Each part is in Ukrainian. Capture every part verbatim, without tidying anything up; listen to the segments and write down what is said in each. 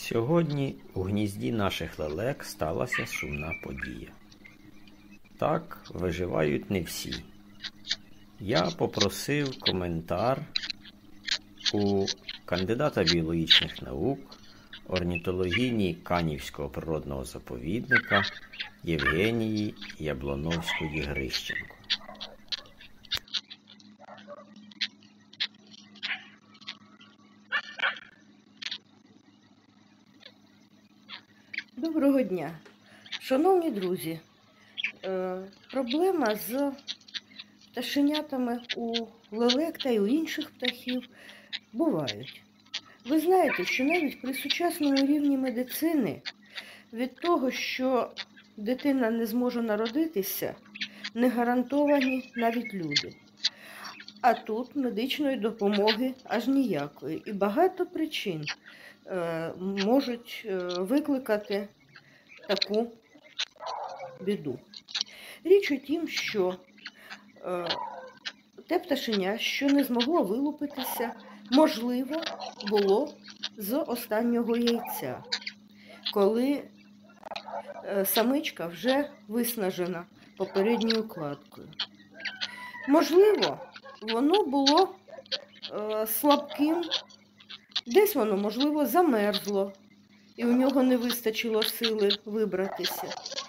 Сьогодні у гнізді наших лелек сталася сумна подія. Так, виживають не всі. Я попросив коментар у кандидата біологічних наук, орнітологині Канівського природного заповідника Євгенії Яблоновської-Грищенко. Доброго дня! Шановні друзі, е, проблема з пташенятами у лелек та й у інших птахів бувають. Ви знаєте, що навіть при сучасному рівні медицини від того, що дитина не зможе народитися, не гарантовані навіть люди. А тут медичної допомоги аж ніякої. І багато причин е, можуть е, викликати таку біду. Річ у тім, що е, те пташеня, що не змогло вилупитися, можливо, було з останнього яйця, коли е, самичка вже виснажена попередньою кладкою. Можливо, воно було е, слабким, десь воно, можливо, замерзло, і у нього не вистачило сили вибратися.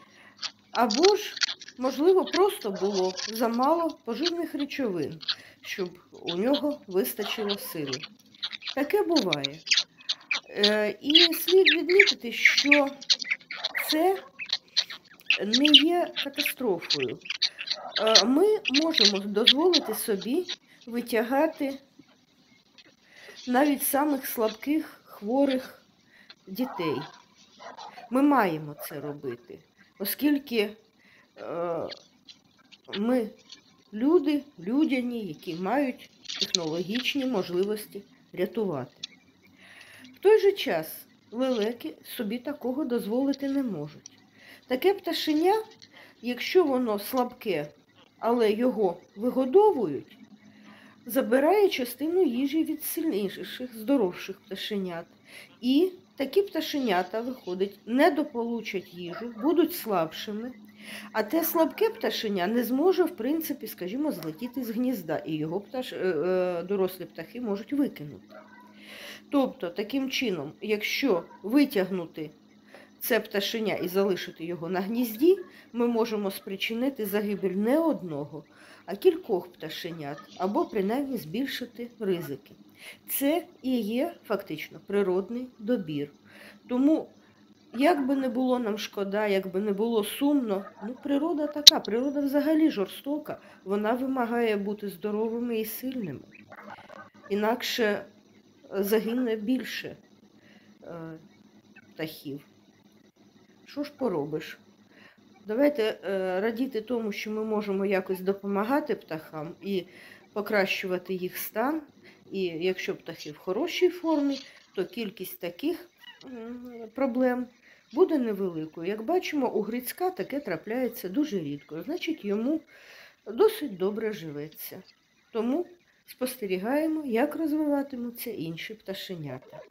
Або ж, можливо, просто було замало поживних речовин, щоб у нього вистачило сили. Таке буває. Е, і слід відмітити, що це не є катастрофою. Е, ми можемо дозволити собі витягати навіть самих слабких, хворих дітей. Ми маємо це робити, оскільки е, ми люди, людяні, які мають технологічні можливості рятувати. В той же час лелеки собі такого дозволити не можуть. Таке пташеня, якщо воно слабке, але його вигодовують, забирає частину їжі від сильніших, здоровших пташенят. І такі пташенята, виходить, недополучать їжу, будуть слабшими, а те слабке пташеня не зможе, в принципі, скажімо, злетіти з гнізда, і його пташ... дорослі птахи можуть викинути. Тобто, таким чином, якщо витягнути це пташеня і залишити його на гнізді, ми можемо спричинити загибель не одного, а кількох пташенят, або принаймні збільшити ризики. Це і є фактично природний добір. Тому, як би не було нам шкода, як би не було сумно, ну природа така, природа взагалі жорстока, вона вимагає бути здоровими і сильними. Інакше загине більше е, птахів. Що ж поробиш? Давайте е, радіти тому, що ми можемо якось допомагати птахам і покращувати їх стан. І якщо птахи в хорошій формі, то кількість таких проблем буде невеликою. Як бачимо, у Грицька таке трапляється дуже рідко. Значить, йому досить добре живеться. Тому спостерігаємо, як розвиватимуться інші пташенята.